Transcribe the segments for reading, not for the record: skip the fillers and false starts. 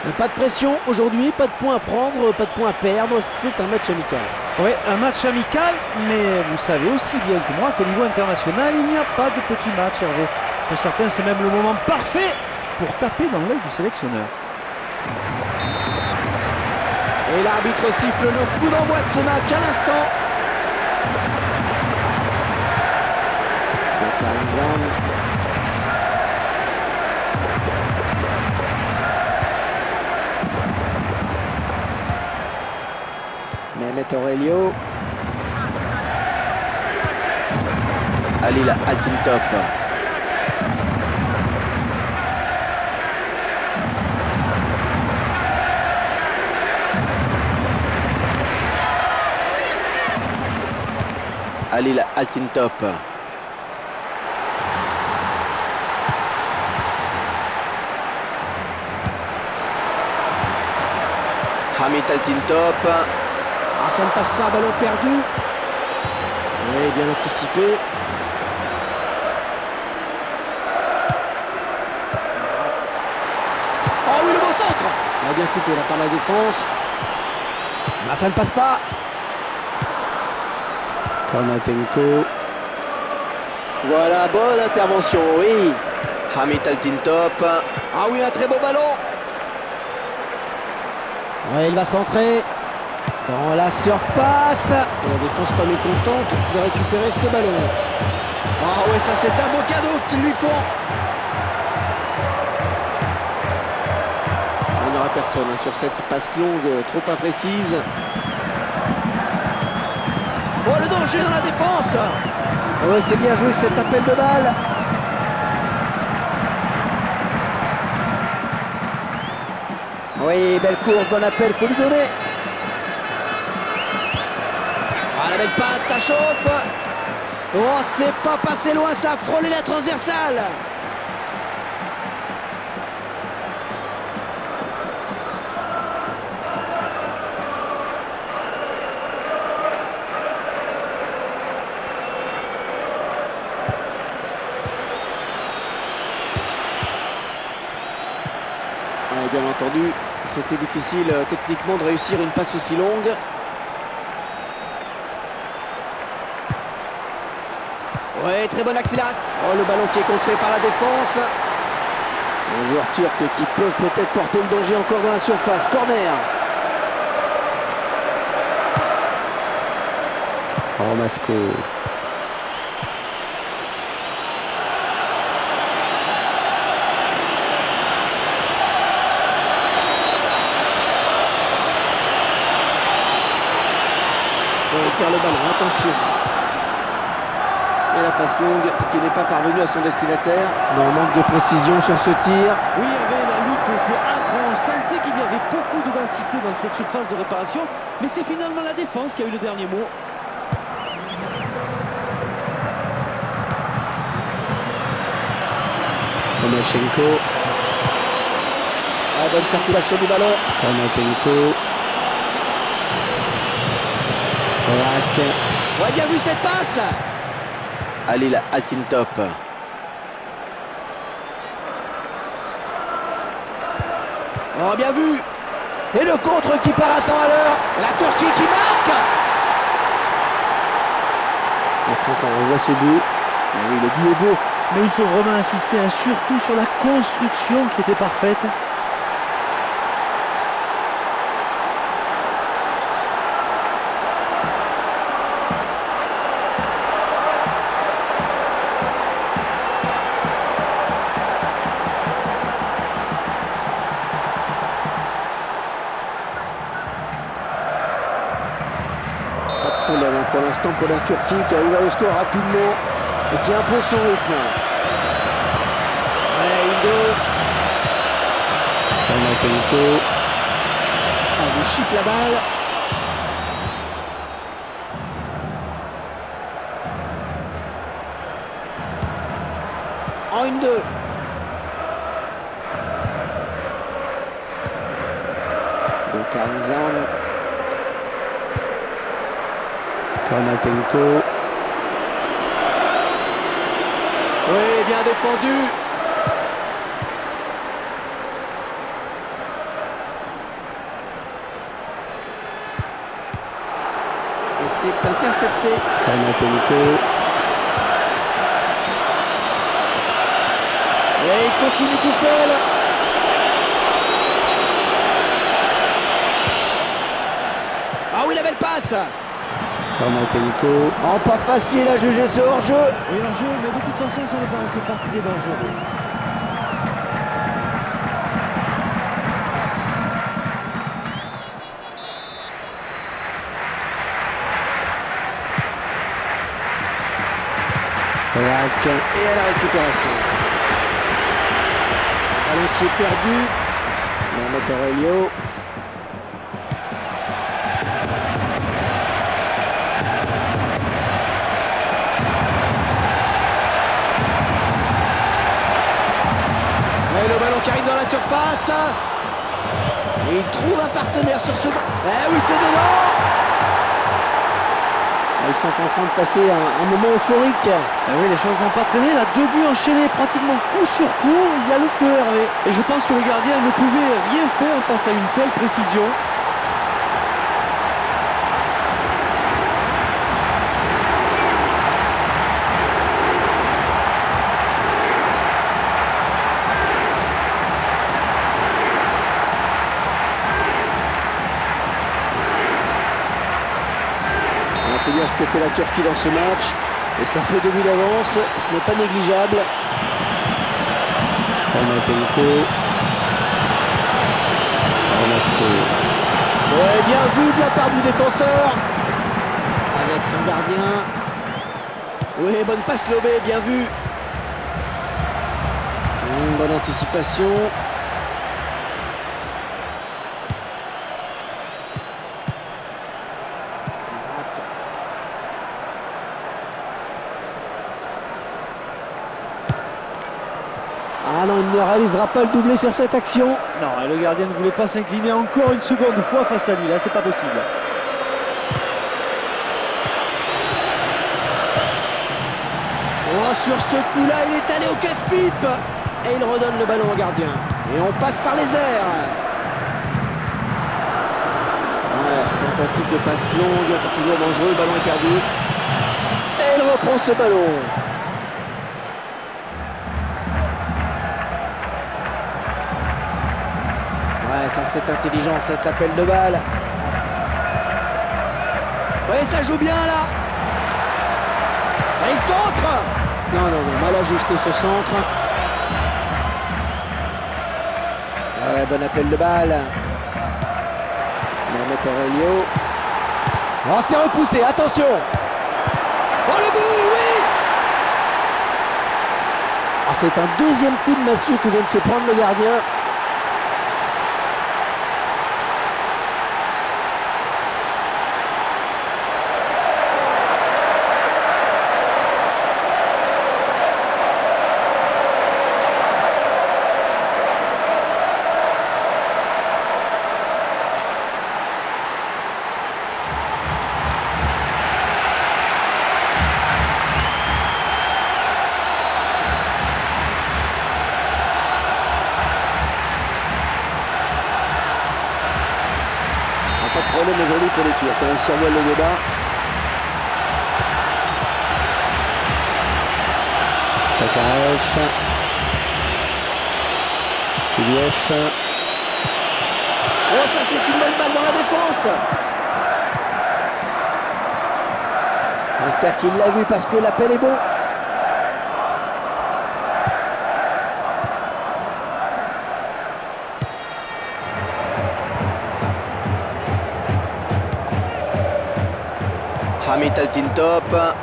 Pas de pression aujourd'hui, pas de points à prendre, pas de points à perdre, c'est un match amical. Oui, un match amical, mais vous savez aussi bien que moi qu'au niveau international, il n'y a pas de petit match, Hervé. Pour certains, c'est même le moment parfait pour taper dans l'œil du sélectionneur. Et l'arbitre siffle le coup d'envoi de ce match à l'instant. Mehmet Aurelio. Halil Altintop. Halil Altintop. Hamid Altintop. Ah, ça ne passe pas, ballon perdu. Oui, bien anticipé. Oh oui, le bon centre. Il a bien coupé là par la défense. Ah, ça ne passe pas. Konatenko. Voilà, bonne intervention, oui. Hamid Altintop. Ah oui, un très beau ballon. Ouais, il va centrer dans la surface. Et la défense pas mécontente de récupérer ce ballon. Ah ouais, ça c'est un beau cadeau qu'ils lui font. Il n'y aura personne hein, sur cette passe longue trop imprécise. Oh, le danger dans la défense. Ouais, c'est bien joué cet appel de balle. Oui, belle course, bon appel, faut lui donner. Ah, la belle passe, ça chauffe. Oh, c'est pas passé loin, ça a frôlé la transversale. Ouais, bien entendu, c'était difficile techniquement de réussir une passe aussi longue. Ouais, très bonne accélération. Oh, le ballon qui est contré par la défense. Les joueurs turcs qui peuvent peut-être porter le danger encore dans la surface. Corner. Oh, Masco. Il perd le ballon, attention. Et la passe longue qui n'est pas parvenue à son destinataire. Non, manque de précision sur ce tir. Oui, la lutte était âpre. On sentait qu'il y avait beaucoup de densité dans cette surface de réparation. Mais c'est finalement la défense qui a eu le dernier mot. Konatenko. La bonne circulation du ballon. Konatenko. Ouais, bien vu cette passe. Halil Altintop. Oh, bien vu. Et le contre qui part à 100 à l'heure. La Turquie qui marque. Et Franck, on revoit ce but. Et oui, le but est beau, mais il faut vraiment insister surtout sur la construction qui était parfaite. Pour l'instant pour la Turquie qui a ouvert le score rapidement et qui impose son rythme. Ouais, Indo. Konatenko. Ah, il chipe la balle. En 1-2. Kanzan. Konatenko. Oui, bien défendu. c'est intercepté. Kanatenko. Et il continue tout seul. Ah oui, la belle passe. Kanatenko. Oh, pas facile à juger ce hors-jeu. Oui, hors-jeu, mais de toute façon, ça ne paraissait pas très dangereux. Rack. Et à la récupération. Ballon qui est perdu. Mehmet Aurelio. Et le ballon qui arrive dans la surface. Et il trouve un partenaire sur ce... Eh oui, c'est dedans. Ils sont en train de passer un moment euphorique. Ah oui, les choses n'ont pas traîné. Là, 2 buts enchaînés pratiquement coup sur coup. Il y a le feu, Hervé. Et je pense que le gardien ne pouvait rien faire face à une telle précision. C'est bien ce que fait la Turquie dans ce match. Et ça fait 2 buts d'avance. Ce n'est pas négligeable. Kanatenko. Arnasco. Ouais, bien vu de la part du défenseur. Avec son gardien. Oui, bonne passe lobée, bien vu. Bonne anticipation. Ah non, il ne réalisera pas le doublé sur cette action. Non, et le gardien ne voulait pas s'incliner encore une seconde fois face à lui. Là, c'est pas possible. Oh, sur ce coup-là, il est allé au casse-pipe. Et il redonne le ballon au gardien. Et on passe par les airs. Ouais, tentative de passe longue, toujours dangereux, le ballon est perdu. Et il reprend ce ballon. Ouais, ça c'est intelligent, cet appel de balle. Ouais, ça joue bien là. Et il centre. Non, non, non, mal ajusté ce centre. Ouais, bon appel de balle. Mehmet Aurelio. Oh, c'est repoussé, attention. Oh, le but, oui. Ah, c'est un deuxième coup de massue que vient de se prendre le gardien. Pas de problème aujourd'hui pour les Turcs, ils survolent le débat. Tokarev. Iliev. Oh, ça c'est une belle balle dans la défense. J'espère qu'il l'a vu parce que l'appel est bon. Hamit Altintop.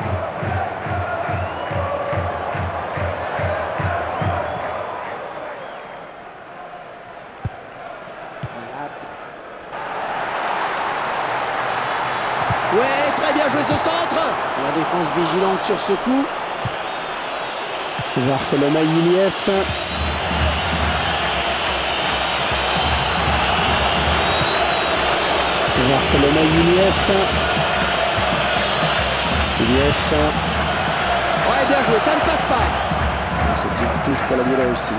Ouais, très bien joué ce centre. La défense vigilante sur ce coup. Varfolomai Iliev. Varfolomai Iliev. Iliev. Ouais, bien joué, ça ne passe pas. C'est une touche pour la Biélorussie.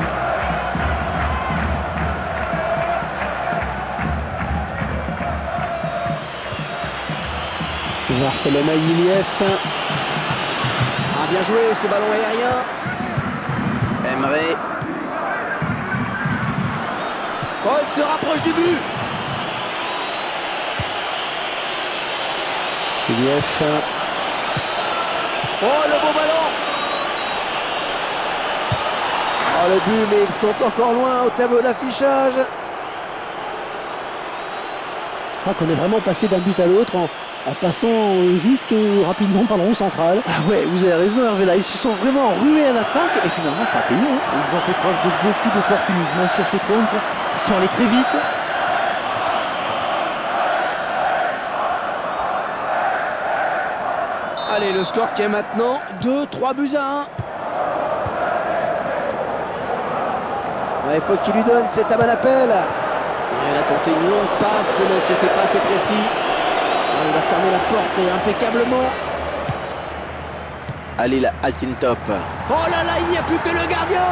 Varfoloma Iliev. Ah, bien joué ce ballon aérien. Emre. Oh, il se rapproche du but. Iliev. Oh, le beau ballon. Oh, le but, mais ils sont encore loin au tableau d'affichage. Je crois qu'on est vraiment passé d'un but à l'autre en passant juste rapidement par le rond central. Ah ouais, vous avez raison Hervé, là, ils se sont vraiment rués à l'attaque et finalement ça a payé. Hein. Ils ont fait preuve de beaucoup d'opportunisme sur ce contre, ils sont allés très vite. Allez, le score qui est maintenant 2-3 buts à 1. Ouais, il faut qu'il lui donne, c'est Tamanapel. Il a tenté une longue passe, mais c'était pas assez précis. Il a fermé la porte impeccablement. Allez, la Altintop. Oh là là, il n'y a plus que le gardien.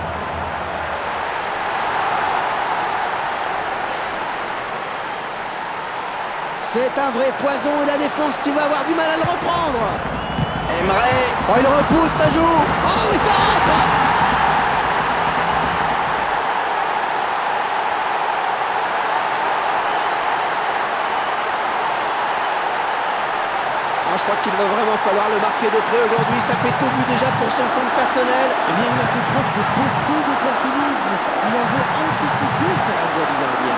C'est un vrai poison et la défense qui va avoir du mal à le reprendre. Emre. Oh, il repousse, ça joue. Oh oui, ça rentre. Je crois qu'il va vraiment falloir le marquer de près aujourd'hui. Ça fait 2 buts déjà pour son compte personnel. Eh bien, il a fait preuve de beaucoup d'opportunisme. Il avait anticipé ce renvoi du gardien.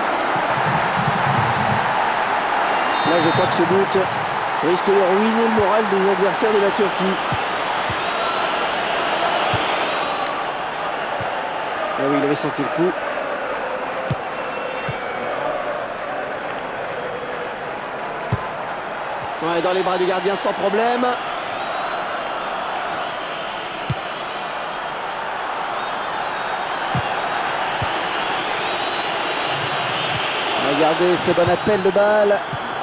Là, je crois que ce but risque de ruiner le moral des adversaires de la Turquie. Ah oui, il avait senti le coup. Ouais, dans les bras du gardien sans problème. Regardez ce bon appel de balle.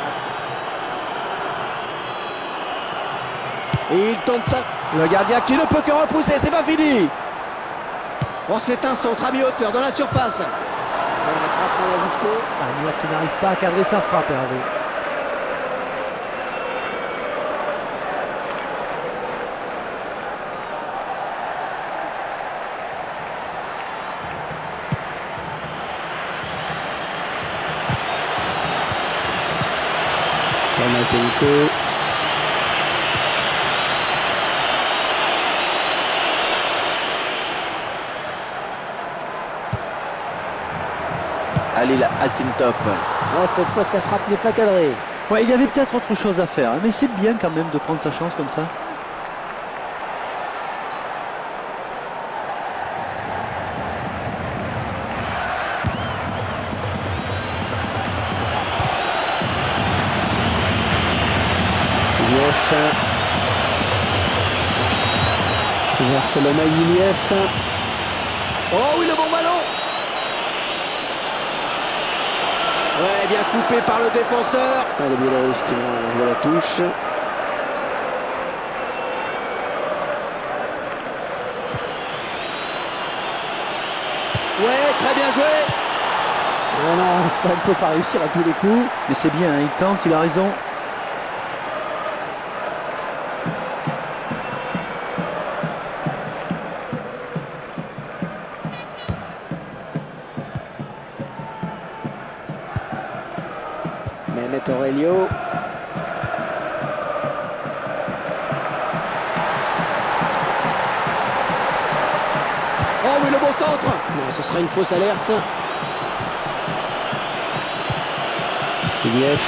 Et il tente ça. Le gardien qui ne peut que repousser, c'est pas fini. Oh, c'est un centre à mi-hauteur dans la surface. La frappe mal ajustée. Agnuac qui n'arrive pas à cadrer sa frappe, Hervé. Kamatenko. Allez, la Altintop. Oh, cette fois, sa frappe n'est pas cadrée. Ouais, il y avait peut-être autre chose à faire, hein, mais c'est bien quand même de prendre sa chance comme ça. Iliev. Varfoloma Iliev. Oh oui, le bon ballon. Ouais, bien coupé par le défenseur. Ah, les Biélorusses qui vont jouer la touche. Ouais, très bien joué. Oh non, ça ne peut pas réussir à tous les coups. Mais c'est bien, hein, il tente, il a raison. Mehmet Aurelio. Oh oui, le bon centre. Non, ce sera une fausse alerte. Iliev.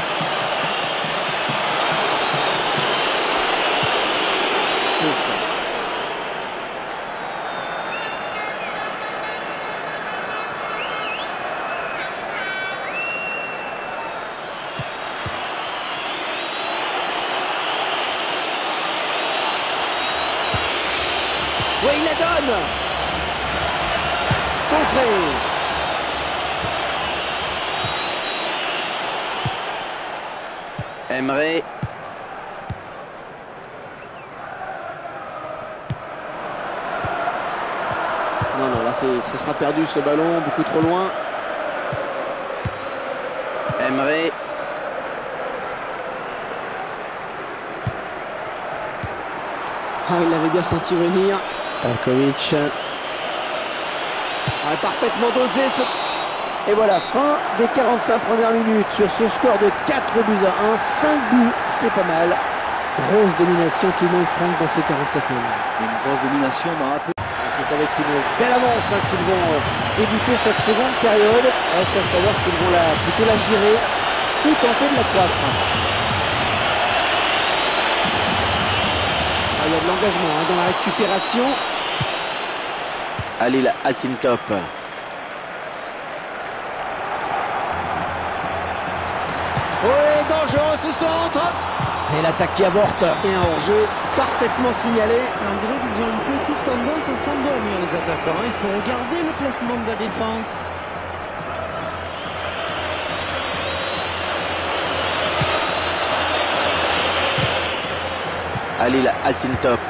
Touche. Oui, il la donne. Contré. Emre. Non, non, là, ce sera perdu ce ballon, beaucoup trop loin. Emre. Ah, il l'avait bien senti venir. Stankovic. Ah, parfaitement dosé. Et voilà, fin des 45 premières minutes sur ce score de 4-1. 5 buts, c'est pas mal. Grosse domination tout de même, Franck, dans ces 45 minutes. Une grosse domination m'a rappelé. C'est avec une belle avance qu'ils vont débuter cette seconde période. Reste à savoir s'ils vont plutôt la gérer ou tenter de la croître. Ah, il y a de l'engagement dans la récupération. Halil Altintop. Oui, dangereux ce centre. Et l'attaque qui avorte. Et un hors-jeu parfaitement signalé. On dirait qu'ils ont une petite tendance à s'endormir, les attaquants. Il faut regarder le placement de la défense. Halil Altintop.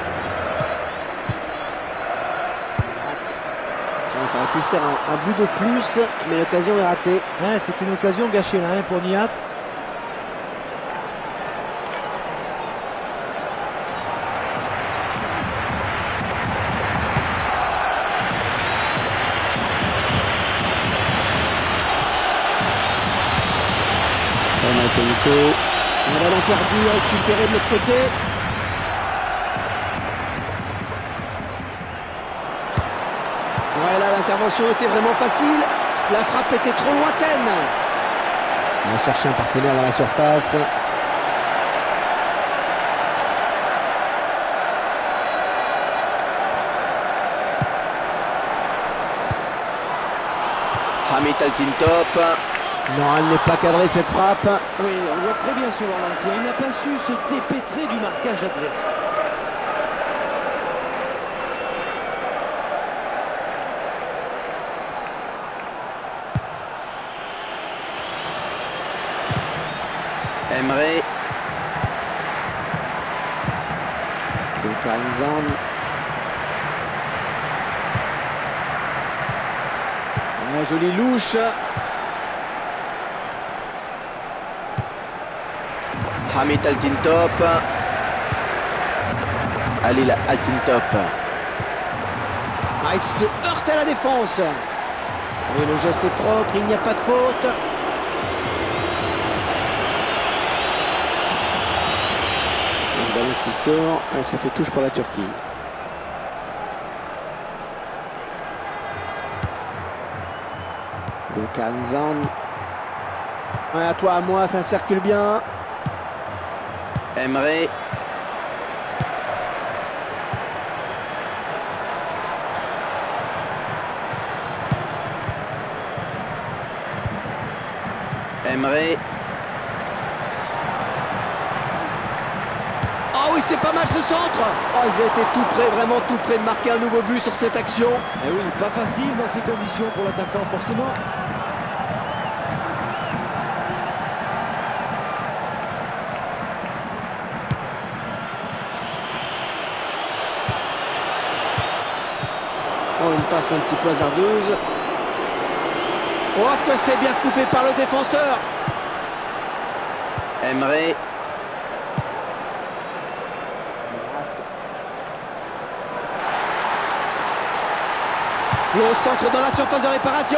Ça aurait pu faire un but de plus, mais l'occasion est ratée. Ouais, c'est une occasion gâchée là pour Nihat. Kanatenko. Un ballon perdu, récupéré de l'autre côté. Ouais, là, l'intervention était vraiment facile. La frappe était trop lointaine. On va chercher un partenaire dans la surface. Hamit Altintop. Non, elle n'est pas cadrée cette frappe. Oui, on voit très bien sur le ralenti. Il n'a pas su se dépêtrer du marquage adverse. Emre. Gökhanzan. Ouais, jolie louche. Hamit Altintop. Halil Altintop. Ah, il se heurte à la défense. Oui, le geste est propre, il n'y a pas de faute. Le ballon qui sort, et ça fait touche pour la Turquie. Gökhanzan. Ouais, à toi, à moi, ça circule bien. Emre. Emre. Ah oui, c'est pas mal ce centre. Oh, ils étaient tout près, vraiment tout près de marquer un nouveau but sur cette action. Eh oui, pas facile dans ces conditions pour l'attaquant, forcément. Oh, une passe un petit peu hasardeuse. Oh, que c'est bien coupé par le défenseur. Emre. Le centre dans la surface de réparation.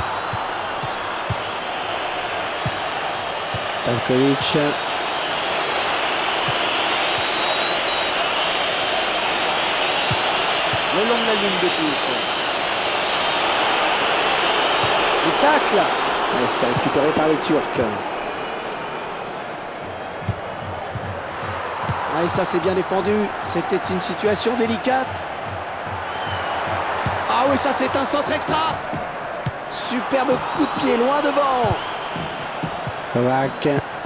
Stankovic. Le long de la ligne de touche. Le tacle. Ouais, c'est récupéré par les Turcs. Ah, et ça c'est bien défendu. C'était une situation délicate. Ah oui, ça c'est un centre extra. Superbe coup de pied loin devant. Kovac.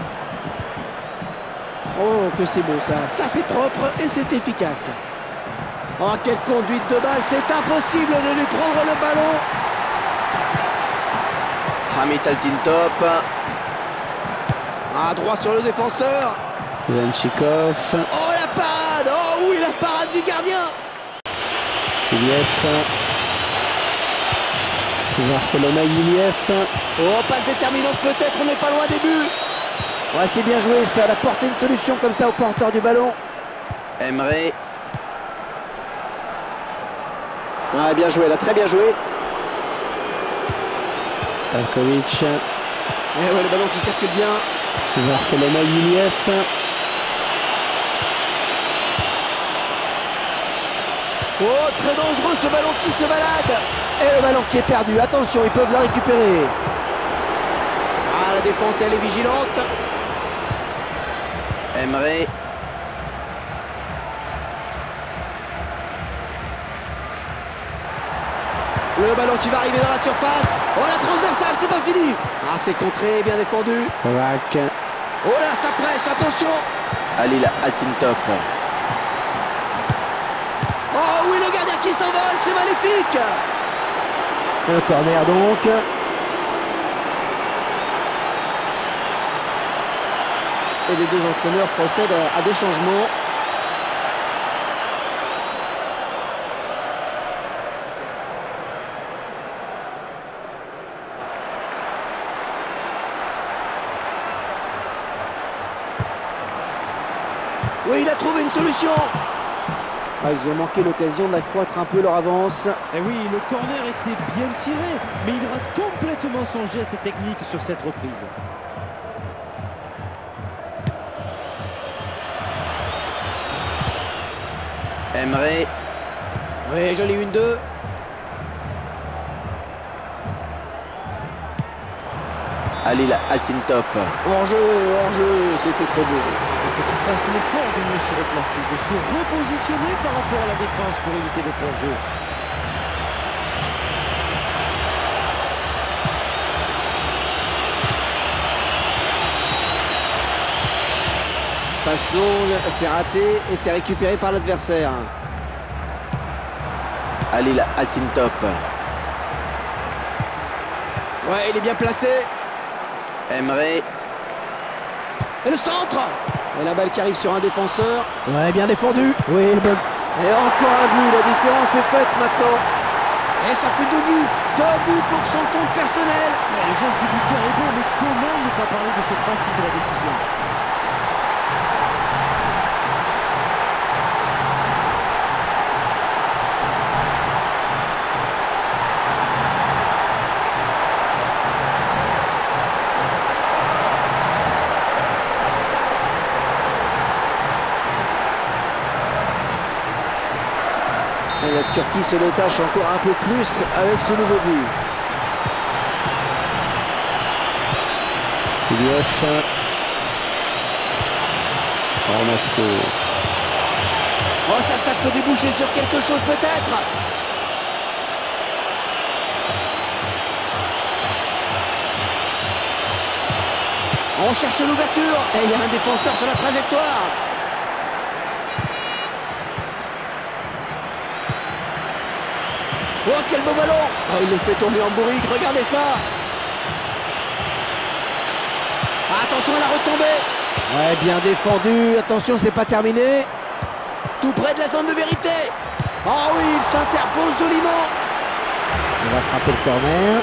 Oh, que c'est beau ça. Ça c'est propre et c'est efficace. Oh, quelle conduite de balle. C'est impossible de lui prendre le ballon. Hamit Altintop. Ah, droit sur le défenseur. Zenchikov. Oh, la parade. Oh oui, la parade du gardien. Iliev. Varfolona Iliev. Oh, passe déterminante peut-être, on n'est pas loin des buts. Ouais, c'est bien joué, ça a apporté une solution comme ça au porteur du ballon. Emre. Ouais, bien joué, là, très bien joué. Stankovic. Et ouais, le ballon qui circule bien. Varfoloma Iliev. Oh, très dangereux ce ballon qui se balade. Et le ballon qui est perdu. Attention, ils peuvent le récupérer. Ah, la défense, elle est vigilante. Emre. Le ballon qui va arriver dans la surface. Oh, la transversale, c'est pas fini. Ah, c'est contré, bien défendu. Kovac. Oh là, ça presse, attention. Halil Altintop. Oh oui, le gardien qui s'envole, c'est maléfique. Le corner donc. Et les deux entraîneurs procèdent à des changements. Oui, il a trouvé une solution. Ah, ils ont manqué l'occasion d'accroître un peu leur avance. Et oui, le corner était bien tiré, mais il rate complètement son geste technique sur cette reprise. Emre. Oui, joli 1-2. Halil Altintop. Hors-jeu, c'était trop beau. Il faut qu'il fasse l'effort de mieux se replacer, de se repositionner par rapport à la défense pour éviter d'être hors-jeu. Passe longue, c'est raté et c'est récupéré par l'adversaire. Halil Altintop. Ouais, il est bien placé. Emre. Et le centre. Et la balle qui arrive sur un défenseur. Ouais, bien défendu. Oui, bon. Et encore un but, la différence est faite maintenant. Et ça fait 2 buts. 2 buts pour son compte personnel. Mais le geste du buteur est beau, mais comment ne pas parler de cette passe qui fait la décision? Et la Turquie se détache encore un peu plus avec ce nouveau but. Iliev. Ramasco. Oh, ça peut déboucher sur quelque chose peut-être. On cherche l'ouverture. Et il y a un défenseur sur la trajectoire. Oh, quel beau ballon. Oh, il le fait tomber en bourrique, regardez ça. Ah, attention à la retombée. Ouais, bien défendu. Attention, c'est pas terminé. Tout près de la zone de vérité. Oh oui, il s'interpose joliment. On va frapper le corner.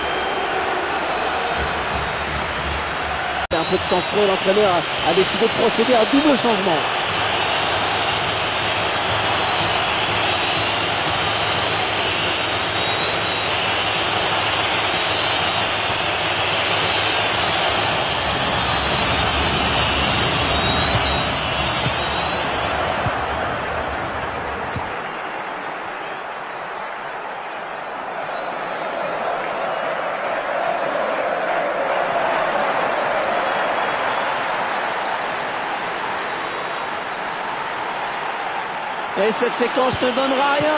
Un peu de sang-froid, l'entraîneur a décidé de procéder à un double changement. Et cette séquence ne donnera rien.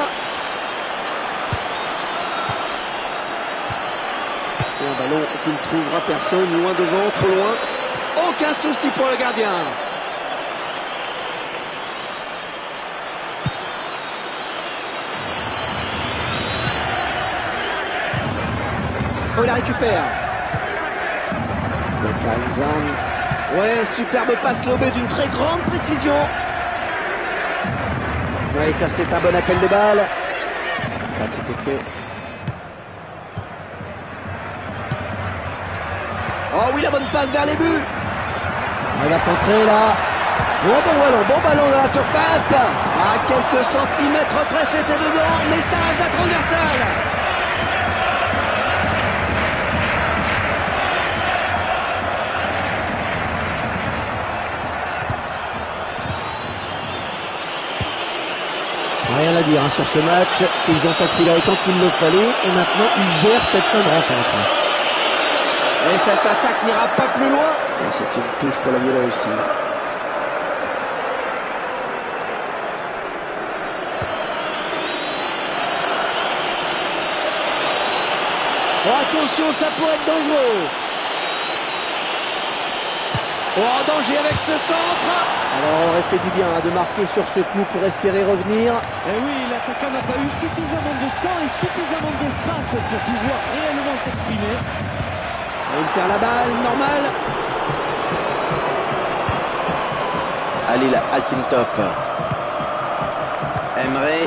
Et un ballon qui ne trouvera personne, loin devant, trop loin. Aucun souci pour le gardien. Oh, il la récupère. Le Kanzan. Ouais, superbe passe lobée d'une très grande précision. Oui, ça c'est un bon appel de balle. Oh oui, la bonne passe vers les buts. Il va centrer là. Oh, bon ballon dans la surface. À quelques centimètres près, c'était dedans, mais ça reste la transversale. Rien à dire sur ce match, ils ont accéléré quand il le fallait et maintenant ils gèrent cette fin de rencontre. Et cette attaque n'ira pas plus loin. Et c'est une touche pour la Biélorussie. Oh, attention, ça pourrait être dangereux. Oh, danger avec ce centre. Ça leur aurait fait du bien de marquer sur ce coup pour espérer revenir. Et oui, l'attaquant n'a pas eu suffisamment de temps et suffisamment d'espace pour pouvoir réellement s'exprimer. Et il perd la balle, normal. Halil Altintop. Emre.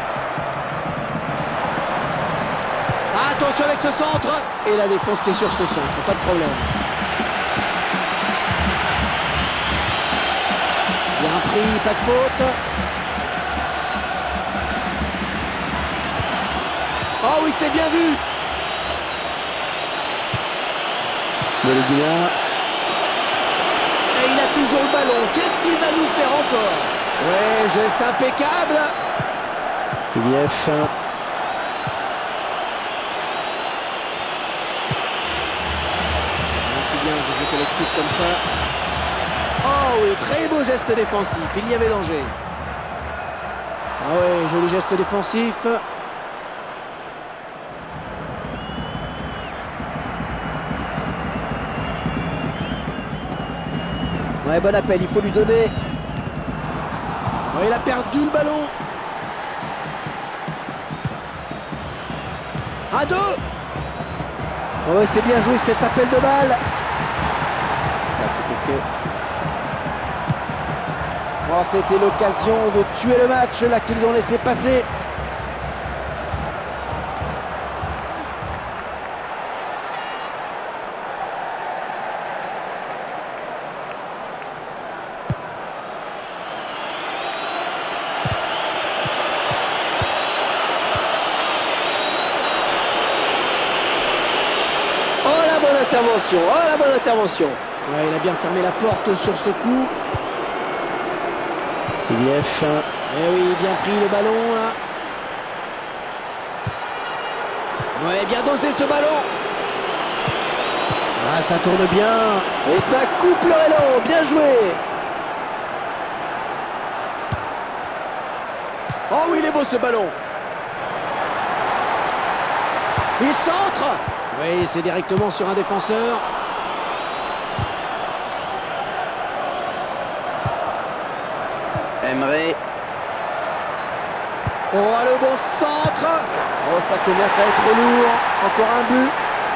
Attention avec ce centre. Et la défense qui est sur ce centre, pas de problème. Bien pris, pas de faute. Oh oui, c'est bien vu. Molodina. Et il a toujours le ballon. Qu'est-ce qu'il va nous faire encore? Ouais, geste impeccable. Iliev. C'est bien de jouer collectif comme ça. Oh oui, très beau geste défensif. Il y avait danger. Ah ouais, joli geste défensif. Ouais, bon appel, il faut lui donner. Ouais, il a perdu le ballon. À deux. Ouais, c'est bien joué cet appel de balle. Oh, c'était l'occasion de tuer le match là qu'ils ont laissé passer. Oh la bonne intervention, oh la bonne intervention. Ouais, il a bien fermé la porte sur ce coup. Iliev. Eh oui, bien pris le ballon là. Ouais, bien dosé ce ballon. Ah, ça tourne bien. Et ça coupe le élan. Bien joué. Oh oui, il est beau ce ballon. Il centre. Oui, c'est directement sur un défenseur. Emre. Oh, le bon centre. Oh, ça commence à être lourd. Encore un but.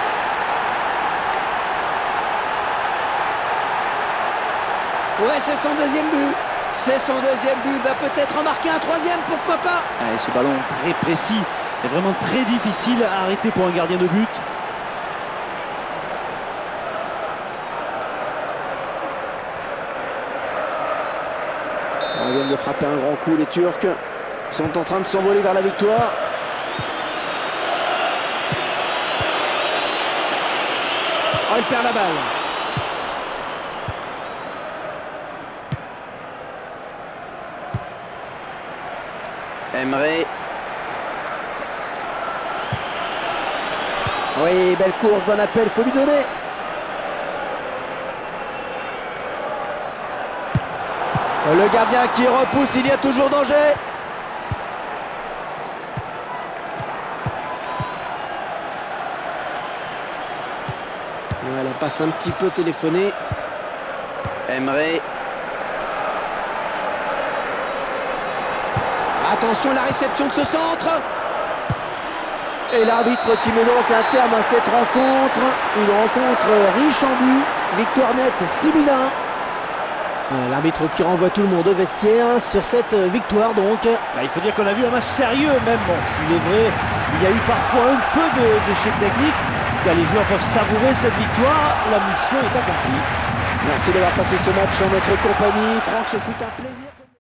Ouais, c'est son deuxième but. C'est son deuxième but. Va peut-être en marquer un troisième, pourquoi pas. Et ce ballon très précis est vraiment très difficile à arrêter pour un gardien de but. Ils viennent de frapper un grand coup, les Turcs. Ils sont en train de s'envoler vers la victoire. Oh, il perd la balle. Emre. Oui, belle course, bon appel, faut lui donner. Le gardien qui repousse, il y a toujours danger. Ouais, la passe un petit peu téléphonée. Emre. Attention à la réception de ce centre. Et l'arbitre qui met donc un terme à cette rencontre. Une rencontre riche en buts. Victoire nette 6-1. L'arbitre qui renvoie tout le monde au vestiaire sur cette victoire donc. Il faut dire qu'on a vu un match sérieux même. Bon, s'il est vrai, il y a eu parfois un peu d'échecs techniques. Les joueurs peuvent savourer cette victoire. La mission est accomplie. Merci d'avoir passé ce match en notre compagnie. Franck, ce fut un plaisir.